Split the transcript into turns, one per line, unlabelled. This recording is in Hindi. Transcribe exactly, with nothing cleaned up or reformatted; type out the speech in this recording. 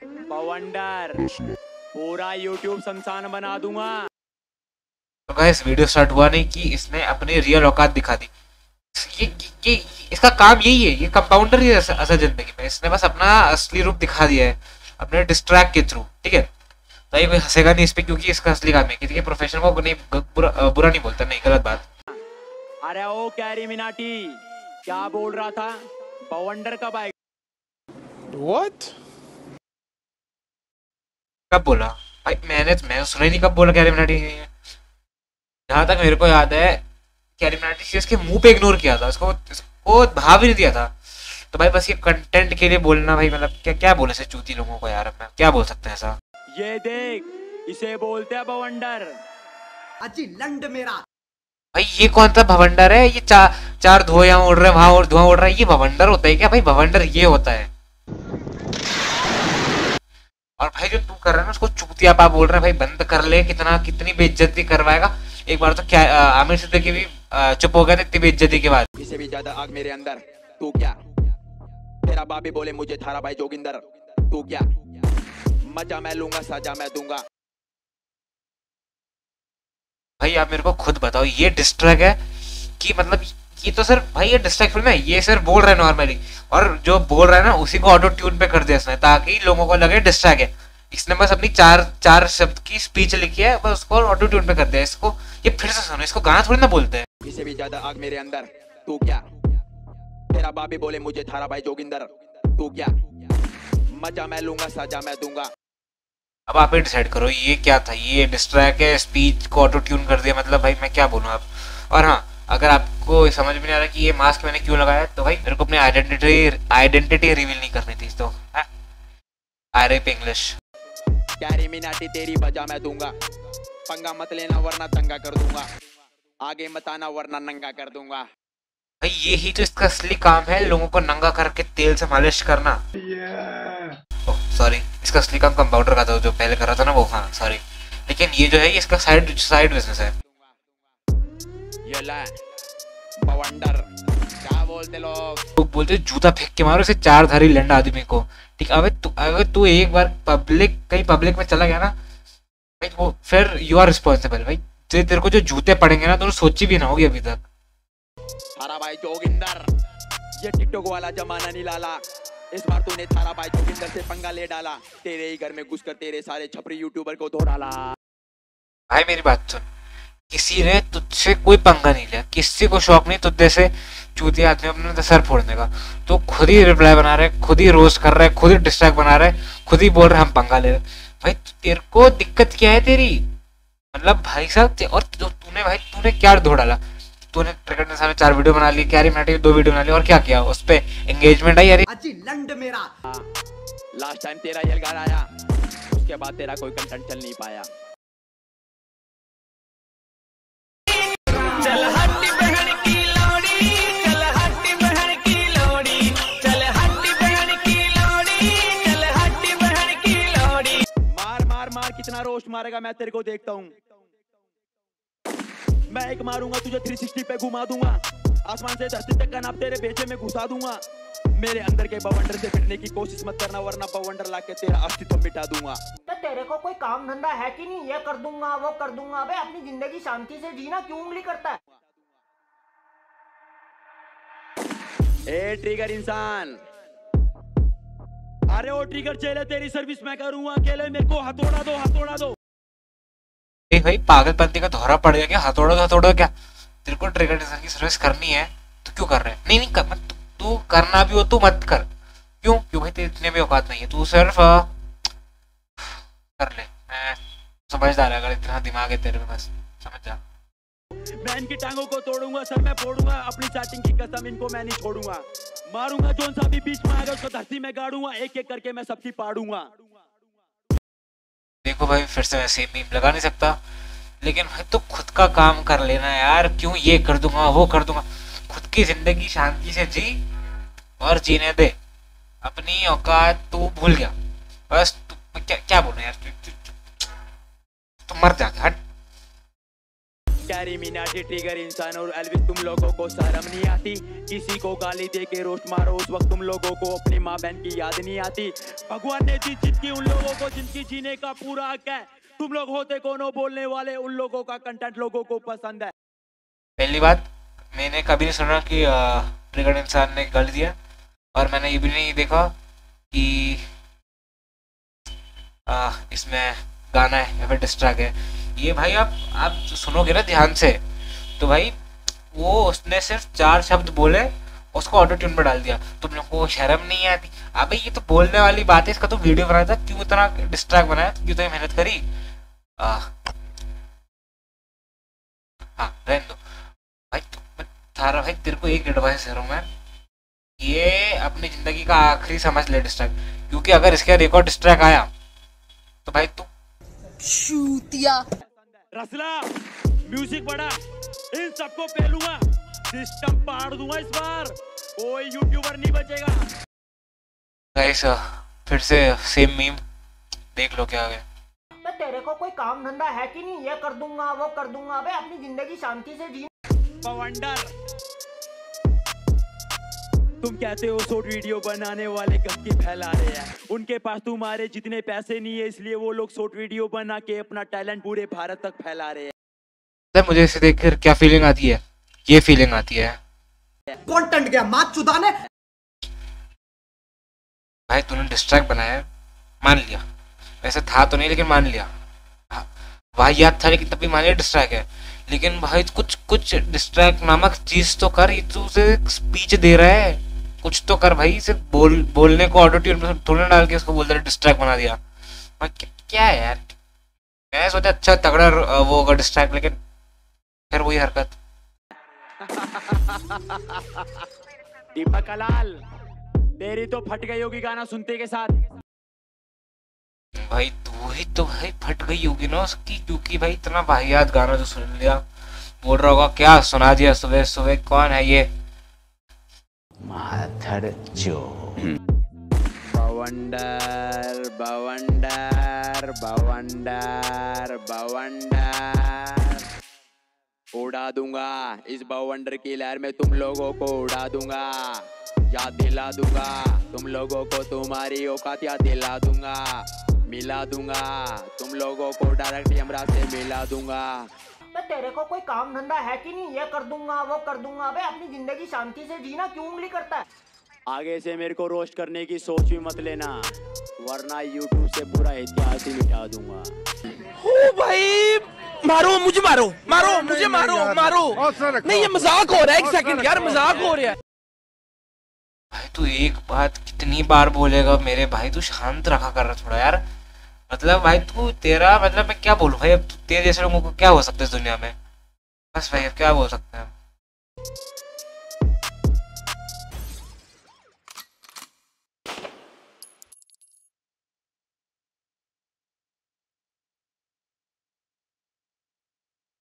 बवंडर, पूरा यूट्यूब संसान बना दूंगा।
तो गाइस वीडियो स्टार्ट हुआ नहीं कि इसने अपनी रियल औकात दिखा दी। ये, ये, ये इसका काम यही है, ये कंपाउंडर ही है असल जिंदगी में। इसने बस अपना असली रूप दिखा दिया है अपने डिस्ट्रैक्ट के थ्रू, ठीक है। तो ये कोई हंसेगा नहीं इस पे, क्योंकि इसका असली काम है। किसी के प्रोफेशन को नहीं बुरा, बुरा नहीं बोलता, नहीं गलत बात।
अरे ओ कैरी मिनाटी, क्या बोल रहा था? बवंडर कब आएगा?
What?
कब बोला भाई? मैंने मैं सुना ही नहीं कब बोला कैरी मिनाटी। जहां तक मेरे को याद है कैरी मिनाटी इसके मुंह पे इग्नोर किया था, उसको उसको भाव ही नहीं दिया था। तो भाई बस ये कंटेंट के लिए बोलना भाई, मतलब क्या क्या बोले से चूती लोगों को यार, अपना क्या बोल सकते हैं ऐसा।
ये देख, इसे बोलते हैं बवंडर।
अजी लंड मेरा
भाई ये कौन सा भवंडर है? ये चार चार धुआं यहाँ उड़ रहे हैं, वहां और धुआं उड़ रहा है, ये भवंडर होता है क्या भाई? भवंडर ये होता है। और भाई जो तू कर रहा है ना उसको चूतिया पा बोल रहे हैं, भाई बंद कर ले। कितना कितनी बेइज्जती करवाएगा। एक बार तो क्या आमिर सिद्दीकी भी चुप हो गए थे इतनी बेइज्जती के बाद।
इससे भी ज्यादा आग मेरे अंदर, तू क्या? तेरा बाप भी बोले मुझे थारा भाई जोगिंदर, तू क्या? मजा मैं लूंगा, सजा मैं दूंगा।
भाई आप मेरे को खुद बताओ, ये डिस्ट्रैक्ट है कि मतलब ये तो सिर्फ भाई ये डिस्ट्रैक्ट फिल्म है, ये सिर्फ बोल रहा है नॉर्मली, और जो बोल रहा है ना उसी को ऑटो ट्यून पे कर दिया इसने ताकि लोगों को लगे डिस्ट्रैक्ट है। इसने बस अपनी चार चार शब्द की स्पीच लिखी है, बस उसको ऑटो ट्यून पे कर दिया। इसको ये फिर से सुनो, इसको गाना थोड़ी ना बोलते हैं।
इससे भी ज्यादा आग मेरे अंदर, तू क्या? तेरा बाप भी बोले मुझे थारा भाई जोगिंदर, तू क्या? मजा मैं लूंगा, सजा मैं दूंगा।
अब आप ही डिसाइड करो ये क्या था, ये डिस्ट्रैक्ट है, स्पीच को ऑटो ट्यून कर दिया, मतलब भाई मैं क्या बोलूँ आप। और हाँ, अगर आपको समझ में नहीं आ रहा कि ये मास्क मैंने क्यों लगाया, तो भाई मेरे को अपनी आइडेंटिटी आइडेंटिटी रिवील नहीं करनी थी, तो I rap English.
Carry Minati तेरी बजा मैं दूंगा, पंगा मत लेना वरना तंगा कर दूंगा, आगे मत आना वरना नंगा कर दूंगा।
भाई ये ही तो इसका असली काम है, लोगों को नंगा करके तेल से मालिश करना। ओह सॉरी, इसका असली काम कंपाउंडर का था जो पहले कर रहा था ना वो, हाँ सॉरी। लेकिन ये जो है ये इसका साइड साइड बिजनेस है।
ये ला बवंडर, क्या बोलते लोग?
लोग बोलते जूता फेंक के मारो इसे चार धारी लंड आदमी को, ठीक। अबे तू अगर तू एक बार पब्लिक कहीं पब्लिक में चला गया ना भाई, वो फिर यू आर रिस्पॉन्सिबल भाई। तेरे को जो जूते पड़ेंगे ना तो सोची भी ना होगी अभी तक।
थारा भाई जोगिंदर, ये टिकटॉक वाला जमाना नहीं लाला। इस बार तूने थारा भाई जोगिंदर से पंगा ले डाला, तेरे ही घर में घुसकर तेरे सारे छपरी यूट्यूबर को धो डाला।
भाई मेरी बात सुन, किसी ने तुझसे कोई पंगा नहीं लिया, किसी को शौक नहीं तुझे से चूतिया आदमी अपने सर फोड़ने का। तो खुद ही रिप्लाई बना रहे, खुद ही रोस्ट कर रहे, खुद ही डिस्ट्रैक्ट बना रहे, खुद ही बोल रहे हम पंगा ले रहे। भाई तेरे को दिक्कत क्या है तेरी? मतलब भाई साहब, और तूने भाई तूने क्या धो डाला? तूने क्रिकेट के सामने चार वीडियो बना ली, कैरी मिनाटी दो वीडियो बना ली, और क्या किया? उस पे एंगेजमेंट आई। अरे
अजी लंड मेरा
लास्ट टाइम तेरा ये गाना आया, उसके बाद तेरा कोई कंटेंट चल नहीं पाया। चल हट्टी बहन की लोड़ी, चल हट्टी बहन की लोड़ी, चल हट्टी बहन की लोड़ी, चल हट्टी बहन की लोड़ी। मार मार मार, कितना रोस्ट मारेगा मैं तेरे को देखता हूँ। मैं एक मारूंगा तुझे तीन सौ साठ पे घुमा दूंगा, आसमान से धरती तक का नाप तेरे बेचे में घुसा दूंगा। मेरे अंदर के बवंडर से फिरने की कोशिश मत करना वरना बवंडर लाके तेरा अस्तित्व मिटा दूंगा।
तो तेरे को कोई काम धंधा है कि नहीं? ये कर दूंगा वो कर दूंगा। अबे अपनी जिंदगी शांति से जीना, क्यों उंगली करता है?
ए ट्रिगर इंसान, अरे वो ट्रिगर चले तेरी सर्विस मैं करूंगा अकेले, मेरे को हथौड़ा दो, हथौड़ा दो।
भाई पागलपंती का धोरा पड़ गया क्या? हथौड़ा दो हथौड़ा क्या? तेरे को ट्रिगर इंसान की सर्विस करनी है तो क्यों कर रहे हैं? नहीं नहीं कर, तू, तू करना भी हो तो मत कर। क्यों क्यों भाई? तेरे इतने भी औकात नहीं है, तू सिर्फ कर ले। मैं समझदार है, अगर इतना दिमाग है तेरे में बस समझ जा।
मैं इनकी टांगों को तोड़ूंगा, सर मैं फोड़ूंगा, अपनी चाटिंग की कसम इनको मैं नहीं छोड़ूंगा। मारूंगा जोन सा भी बीच में आएगा उसको धरती में गाड़ूंगा, एक एक करके मैं सबकी पाड़ूंगा।
देखो भाई फिर से वैसे मीम लगा नहीं सकता, लेकिन भाई तो खुद का काम कर लेना यार। क्यों ये कर दूंगा वो कर दूंगा? खुद की जिंदगी शांति से जी और जीने दे। अपनी औकात तू भूल गया बस। तू क्या क्या बोलूं यार, तू, तू, तू, तू मर जा, हट।
कैरी मिनाटी ट्रिगर इंसान और एल्विस, तुम लोगों को शर्म नहीं आती? किसी को गाली दे के रोस्ट मारो उस वक्त तुम लोगों को अपनी माँ बहन की याद नहीं आती? भगवान ने दी जिंदगी उन लोगों को जिनकी जीने का पूरा हक है। तुम लोग होते कौन हो बोलने वाले? उन लोगों का कंटेंट लोगों को पसंद है।
पहली बात, मैंने कभी नहीं सुना कि ट्रिगर इंसान ने गाली दिया, और मैंने ये भी नहीं देखा कि आ, इसमें गाना है या फिर डिस्ट्रैक है। ये भाई आप आप सुनोगे ना ध्यान से, तो भाई वो उसने सिर्फ चार शब्द बोले, उसको ऑटो ट्यून में डाल दिया। तुम लोग को शर्म नहीं आती? अबे ये तो बोलने वाली बात है, इसका तो वीडियो बनाया था, क्यों इतना डिस्ट्रैक्ट बनाया, क्यों तो मेहनत करी? आ, हाँ रहने दो भाई। तो थारा भाई तेरे को एक एडवाइस दे रहा हूँ मैं, ये अपनी जिंदगी का आखिरी समझ ले डिस्ट्रैक्ट, क्योंकि अगर इसके बाद एक और डिस्ट्रैक्ट आया तो भाई तू
शूतिया
रसला म्यूजिक बड़ा, इन सबको पेलूंगा, सिस्टम पाड़ दूंगा इस बार, कोई यूट्यूबर नहीं बचेगा।
गाइस फिर से सेम मीम देख लो क्या है।
बे तेरे को कोई काम धंधा है कि नहीं? ये कर दूंगा वो कर दूंगा बे, अपनी जिंदगी शांति से जी।
बवंडर, तुम कहते हो शॉर्ट वीडियो बनाने वाले गंदगी फैला रहे हैं, उनके पास तुम्हारे जितने पैसे नहीं है, इसलिए वो लोग शॉर्ट वीडियो बना के अपना टैलेंट पूरे भारत तक फैला रहे हैं।
मुझे इसे देखकर क्या फीलिंग आती है? ये फीलिंग आती है,
कौन टंट गया मात चुदाने?
भाई तूने डिस्ट्रैक्ट बनाया, मान लिया, वैसे था तो नहीं लेकिन मान लिया, भाई याद था लेकिन तब भी मान लिया डिस्ट्रैक्ट है, लेकिन भाई कुछ कुछ डिस्ट्रैक्ट नामक चीज तो कर। ये तू उसे स्पीच दे रहा है, कुछ तो कर भाई। सिर्फ बोल बोलने को ऑटो ट्यून में थोड़ा डाल के उसको बोल दे डिस्ट्रैक्ट बना दिया। भाई क्या है यार, मैं सोचा अच्छा तगड़ा वो होगा डिस्ट्रैक्ट, लेकिन फिर वही हरकत।
दीपक कलाल, तेरी तो फट गई होगी गाना सुनते के साथ।
भाई तू ही तो भाई फट गई होगी ना उसकी, क्योंकि भाई इतना वाहियात गाना जो सुन लिया, बोल रहा होगा क्या सुना दिया सुबह सुबह, कौन है ये?
माधर जो
बवंडर बवंडर बवंडर बवंडर, उड़ा दूंगा इस बवंडर की लहर में, तुम लोगों को उड़ा दूंगा, याद दिला दूंगा तुम लोगों को, तुम्हारी औकात याद दिला दूंगा, मिला दूंगा तुम लोगों को, डायरेक्ट यमराज से मिला दूंगा।
बे तेरे को कोई काम धंधा है कि नहीं? ये कर दूंगा वो कर दूंगा बे, अपनी जिंदगी शांति से जीना, क्यों उंगली करता है?
आगे से मेरे को रोस्ट करने की सोच भी मत लेना, वरना यूट्यूब से पूरा इतिहास ही मिटा दूंगा।
ओ भाई मारो मुझे, मारो मारो मुझे, मारो मारो नहीं, ये मजाक हो रहा है। एक सेकंड यार, मजाक हो रहा है।
भाई तू एक बात कितनी बार बोलेगा मेरे भाई, तू शांत रखा कर रहा थोड़ा यार। मतलब भाई तू तेरा मतलब मैं क्या बोलूं भाई, अब तेरे जैसे लोगों को क्या हो सकता है इस दुनिया में, बस भाई अब क्या बोल सकते हैं।